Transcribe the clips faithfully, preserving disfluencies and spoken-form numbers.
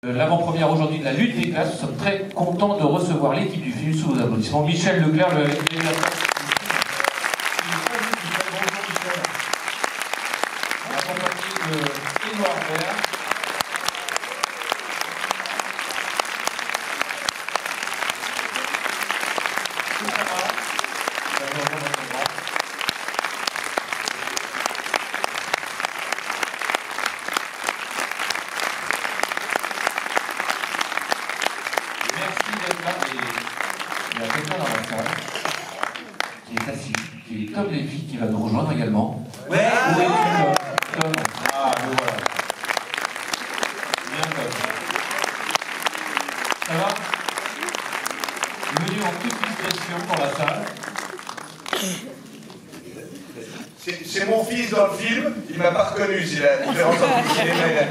L'avant-première aujourd'hui de la lutte des classes, nous sommes très contents de recevoir l'équipe du film sous vos applaudissements. Michel Leclerc, le avec les accompagné de Édouard Baird. Il y a quelqu'un dans la salle qui est assis, qui est Tom Lévy, qui va nous rejoindre également. Ouais. Où es-tu, Tom? Ah, le voilà. Bien, Tom. Ça va? Venu en toute discrétion dans la salle. C'est mon fils dans le film, il m'a pas reconnu, c'est la différence entre le cinéma et la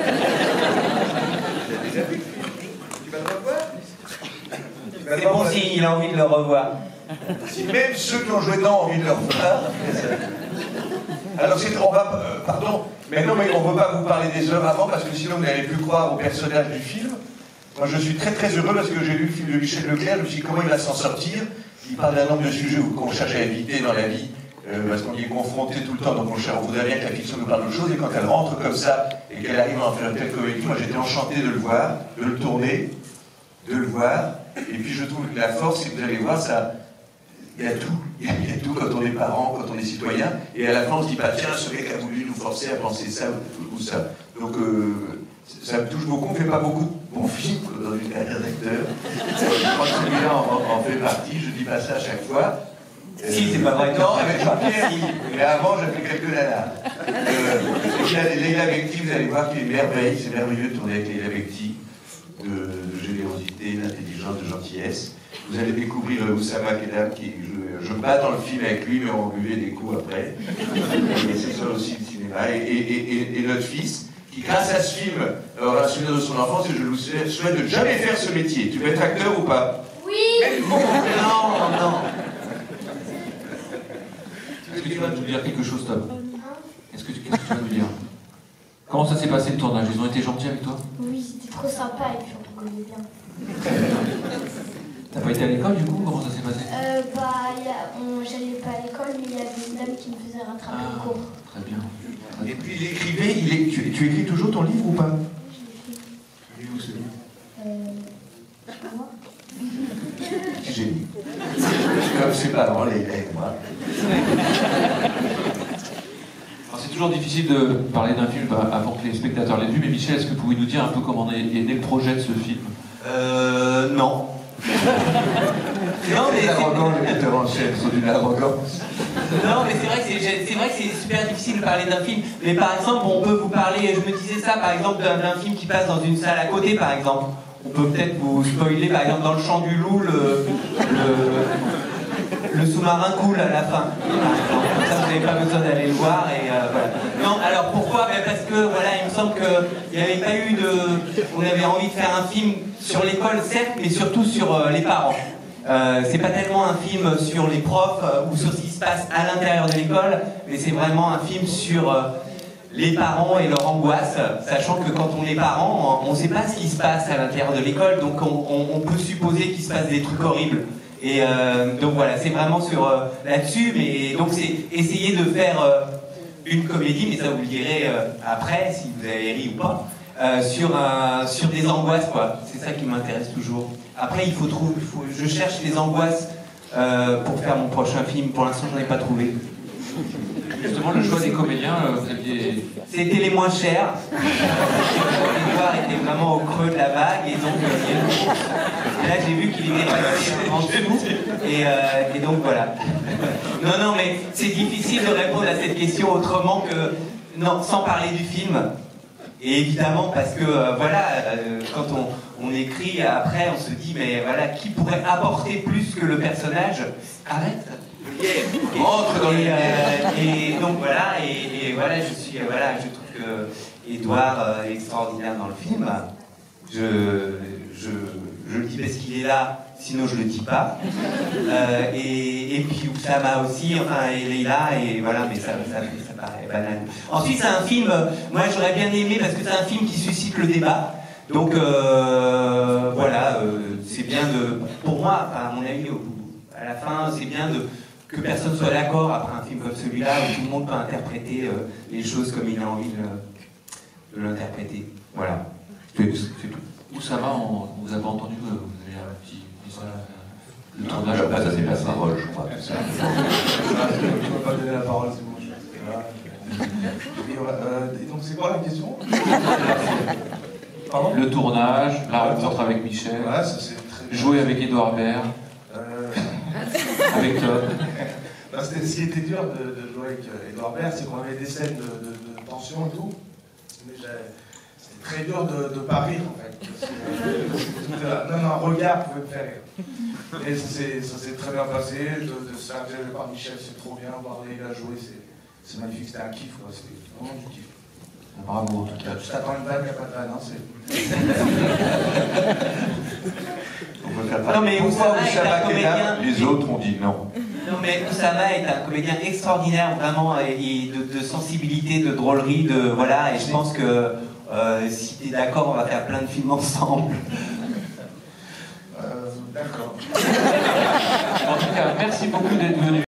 vie. Tu vas le revoir? C'est bon signe, il a envie de le revoir. Si même ceux qui ont joué dedans ont envie de le revoir. Alors c'est, on va, euh, pardon, mais non, mais on ne veut pas vous parler des heures avant parce que sinon vous n'allez plus croire au personnage du film. Moi je suis très très heureux parce que j'ai lu le film de Michel Leclerc, je me suis dit comment il va s'en sortir. Il parle d'un nombre de sujets qu'on cherche à éviter dans la vie, euh, parce qu'on y est confronté tout le temps, donc on, cherche, on voudrait bien que la fiction nous parle de choses, et quand elle rentre comme ça, et qu'elle arrive à en faire une telle comédie, moi j'étais enchanté de le voir, de le tourner, de le voir. Et puis je trouve que la force, si vous allez voir, ça, il y a tout. Il y a, il y a tout quand on est parent, quand on est citoyen. Et à la fin, on se dit pas, tiens, ce mec a voulu nous forcer à penser ça ou, ou ça. Donc euh, ça me touche beaucoup. On ne fait pas beaucoup de bons films dans une carrière d'acteur. Je crois que celui-là en, en fait partie. Je dis pas ça à chaque fois. Si, c'est pas vrai. Non, avec Jean-Pierre, mais avant, j'ai fait quelques nanars. Euh, Leila Bekti, vous allez voir qu'il est merveilleux. C'est merveilleux de tourner avec Leila Bekti. De, de générosité, d'intelligence, de gentillesse. Vous allez découvrir euh, Oussama Kedam, qui je, je me bats dans le film avec lui, mais on buvait des coups après. Et c'est ça aussi le cinéma. Et, et, et, et notre fils, qui grâce à ce film aura un souvenir de son enfance, et je lui souhaite de jamais faire ce métier. Tu veux être acteur ou pas? Oui. Mais bon, non, non. Est-ce que tu vas nous dire quelque chose, Tom? Est-ce que tu, qu'est-ce que tu vas nous dire? Comment ça s'est passé le tournage? Ils ont été gentils avec toi? Oui, c'était trop sympa et puis on rigolait bien. T'as pas été à l'école du coup? Comment ça s'est passé? Euh, bah, j'allais pas à l'école, mais il y avait une dame qui me faisait rattraper Ah, le cours. très bien. Et puis il écrivait, il est, tu, tu écris toujours ton livre ou pas? Je l'ai fait. Où c'est? Euh. Moi. Génie. Comme ses parents, les et moi. C'est toujours difficile de parler d'un film avant que les spectateurs l'aient vu, mais Michel, est-ce que vous pouvez nous dire un peu comment est né le projet de ce film? Euh. Non. Non, mais c'est arrogant, le metteur en scène, c'est d'une arrogance. Non, mais c'est vrai que c'est, c'est vrai que c'est super difficile de parler d'un film. Mais par exemple, on peut vous parler, je me disais ça, par exemple, d'un, d'un film qui passe dans une salle à côté, par exemple. On peut peut-être vous spoiler, par exemple, dans Le Chant du Loup, le, le, le sous-marin coule à la fin. Comme ça, vous n'avez pas besoin d'aller le voir. Et euh, voilà. Non, alors pourquoi? Ben parce que voilà, il me semble qu'il n'y avait pas eu de. On avait envie de faire un film sur l'école, certes, mais surtout sur euh, les parents. Euh, c'est pas tellement un film sur les profs euh, ou sur ce qui se passe à l'intérieur de l'école, mais c'est vraiment un film sur euh, les parents et leur angoisse, sachant que quand on est parent, on ne sait pas ce qui se passe à l'intérieur de l'école, donc on, on, on peut supposer qu'il se passe des trucs horribles. Et euh, donc voilà, c'est vraiment sur euh, là-dessus, mais donc c'est essayer de faire euh, une comédie, mais ça vous le direz euh, après, si vous avez ri ou pas, euh, sur, un, sur des angoisses, quoi. C'est ça qui m'intéresse toujours. Après, il faut trouver, il faut, je cherche les angoisses euh, pour faire mon prochain film. Pour l'instant, je n'en ai pas trouvé. Justement, le choix des comédiens, vous aviez... C'était les moins chers. Edouard était vraiment au creux de la vague, et donc euh, là, j'ai vu qu'il était passé en dessous, et, euh, et donc voilà. Non, non, mais c'est difficile de répondre à cette question autrement que non, sans parler du film. Et évidemment, parce que euh, voilà, euh, quand on, on écrit après, on se dit, mais voilà, qui pourrait apporter plus que le personnage? Arrête. Et, rentre dans et, les euh, et donc voilà, et, et voilà, je suis, voilà, je trouve que Edouard euh, est extraordinaire dans le film. Je, je, je le dis parce qu'il est là, sinon je le dis pas. Euh, et, et puis Oussama aussi, enfin, il est là, et voilà, mais ça, ça, ça paraît banal. Ensuite, c'est un film, moi j'aurais bien aimé, parce que c'est un film qui suscite le débat. Donc euh, voilà, euh, c'est bien de, pour moi, enfin, à mon avis, au, à la fin, c'est bien de que personne soit d'accord après un film comme celui-là où tout le monde peut interpréter euh, les choses comme il a envie de, de l'interpréter. Voilà. C'est tout. Oussama, on vous avez entendu, vous avez un petit message. Le tournage, Je ça s'est la passé. parole, je crois. Je ne peux pas donner la parole, c'est bon. Je... Et, euh, et donc, c'est quoi la question? Pardon? Le tournage, la rencontre avec Michel, Ouais, ça c'est très bien. jouer avec Edouard Baird, Euh... avec Tom. Bah, c'était, ce qui était dur de, de jouer avec Edouard Baird, c'est qu'on avait des scènes de, de, de tension et tout. Mais c'était très dur de, de pas rire en fait. Parce que, euh, même un regard pouvait me faire rire. Et ça s'est, ça s'est très bien passé. De, de se faire gérer par Michel, c'est trop bien. Voir les gars jouer, c'est, c'est magnifique. C'était un kiff, quoi. C'était vraiment du kiff. Bravo en tout cas. Je t'attends une vanne, il n'y a pas de vanne. Hein, c'est... On peut faire pas. Non, mais Pourquoi Oussama est Oussama un comédien- Kedam, les autres ont dit non. Non mais Oussama est un comédien extraordinaire, vraiment, et, et de, de sensibilité, de drôlerie, de voilà, et je pense que euh, si tu es d'accord, on va faire plein de films ensemble. Euh, d'accord. En tout cas, merci beaucoup d'être venu.